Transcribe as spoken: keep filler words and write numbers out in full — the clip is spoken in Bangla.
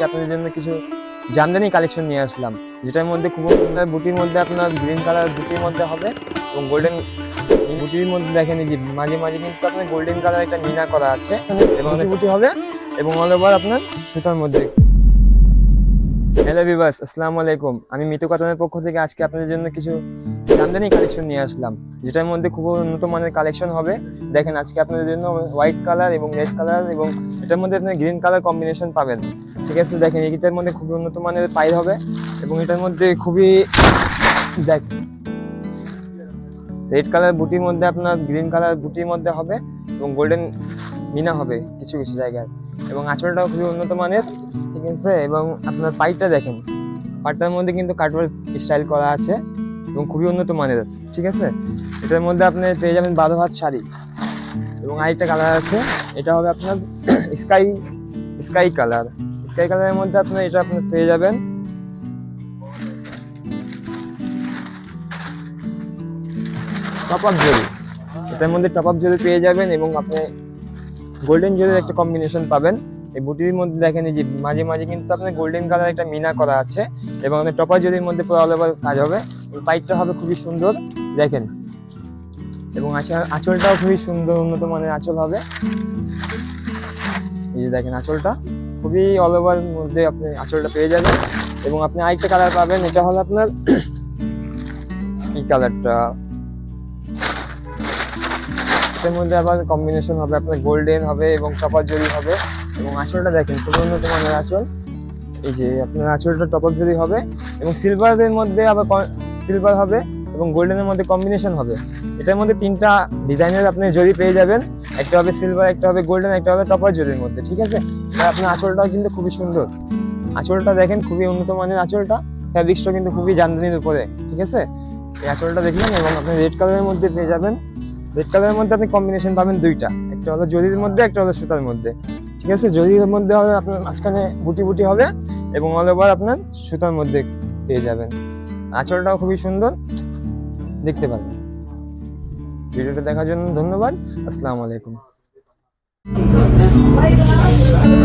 আপনাদের জন্য কিছু জামদানি কালেকশন নিয়ে আসলাম, যেটার মধ্যে খুব সুন্দর বুটির মধ্যে আপনার গ্রিন কালার বুটির মধ্যে হবে এবং গোল্ডেন বুটির মধ্যে দেখেন যে মাঝে মাঝে কিন্তু আপনার গোল্ডেন কালার একটা মিনা করা আছে এবং বুটি হবে এবং অল ওভার আপনার সুতার মধ্যে। হ্যালো ভিউয়ার্স, আসসালামু আলাইকুম। আমি মিতু কটনের পক্ষ থেকে আজকে আপনাদের জন্য কিছু জামদানি কালেকশন নিয়ে আসলাম, যেটার মধ্যে খুব উন্নত মানের কালেকশন হবে। দেখেন আজকে আপনাদের জন্য হোয়াইট কালার এবং রেড কালার এবং এটার মধ্যে আপনি গ্রিন কালার কম্বিনেশন পাবেন। ঠিক আছে, দেখেন এটার মধ্যে খুবই উন্নত মানের পাইল হবে এবং এটার মধ্যে খুবই দেখ রেড কালার বুটির মধ্যে আপনার গ্রিন কালার বুটির মধ্যে হবে এবং গোল্ডেন মিনা হবে কিছু কিছু জায়গায় এবং আঁচলটাও খুবই উন্নত মানের। ঠিক আছে, এবং আপনার পাইপটা দেখেন, পাটটার মধ্যে কিন্তু কাটওয়ার্ক স্টাইল করা আছে এবং খুবই উন্নত মানের আছে। ঠিক আছে, এটার মধ্যে আপনি পেয়ে যাবেন বারো হাত শাড়ি এবং আরেকটা কালার আছে, এটা হবে আপনার স্কাই স্কাই কালার। স্কাই কালারের মধ্যে আপনার এটা আপনি পেয়ে যাবেন টপ আপ জরি। এটার মধ্যে টপ আপ জরি পেয়ে যাবেন এবং আপনি গোল্ডেন জরির একটা কম্বিনেশন পাবেন। এই বুটির মধ্যে দেখেন যে মাঝে মাঝে কিন্তু আপনার গোল্ডেন কালার একটা মিনা করা আছে এবং আপনার টপার জরির মধ্যে পুরো অল ওভার কাজ হবে। পাইপটা হবে খুবই সুন্দর দেখেন এবং আঁচলটাও খুবই সুন্দর উন্নত মানের আঁচল হবে। এই যে দেখেন আঁচলটা খুবই অল ওভার মধ্যে আপনি আঁচলটা পেয়ে যাবেন এবং আপনি আরেকটা কালার পাবেন, এটা হলো আপনার এই কালারটা। এর মধ্যে আবার কম্বিনেশন হবে আপনার গোল্ডেন হবে এবং টপার জরি হবে এবং আঁচলটা দেখেন খুব উন্নত মানের আঁচল। এই যে আপনার আঁচলটা টপার জরি হবে এবং সিলভারের মধ্যে আবার সিলভার হবে এবং গোল্ডেনের মধ্যে কম্বিনেশন হবে। এটার মধ্যে তিনটা ডিজাইনের আপনি জরি পেয়ে যাবেন, একটা হবে সিলভার, একটা হবে গোল্ডেন, একটা হবে টপার জরির মধ্যে। ঠিক আছে, আর আপনার আঁচলটাও কিন্তু খুবই সুন্দর। আঁচলটা দেখেন খুবই উন্নত মানের আঁচলটা, ফ্যাব্রিক্সটা কিন্তু খুবই জামদানির উপরে। ঠিক আছে, এই আঁচলটা দেখলেন এবং আপনি রেড কালারের মধ্যে পেয়ে যাবেন। রেড কালারের মধ্যে আপনি কম্বিনেশন পাবেন দুইটা, একটা হলো জরির মধ্যে, একটা হলো সুতার মধ্যে। ঠিক আছে, জরির মধ্যে হবে আপনার মাঝখানে বুটি বুটি হবে এবং অল ওভার আপনার সুতার মধ্যে পেয়ে যাবেন। আঁচলটাও খুবই সুন্দর দেখতে পাবেন। ভিডিওটা দেখার জন্য ধন্যবাদ। আসসালামু আলাইকুম।